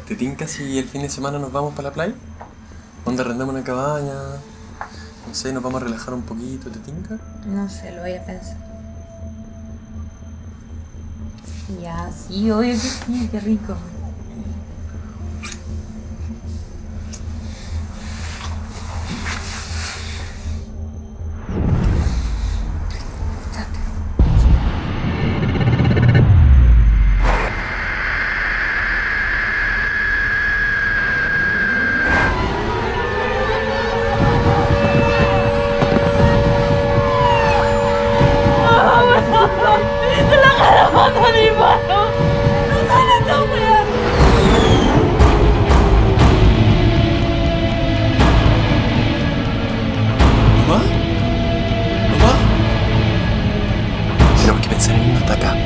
¿Te tinca si el fin de semana nos vamos para la playa? ¿Dónde arrendamos una cabaña? No sé, nos vamos a relajar un poquito, ¿te tinca? No sé, lo voy a pensar. Ya, sí, obvio que sí, qué rico. ¿Mamá? ¿Mamá? Tenemos que pensar en irnos hasta acá.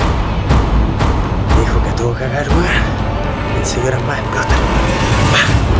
Dijo que a todo cagar, weón. Pensé que eran más explotan.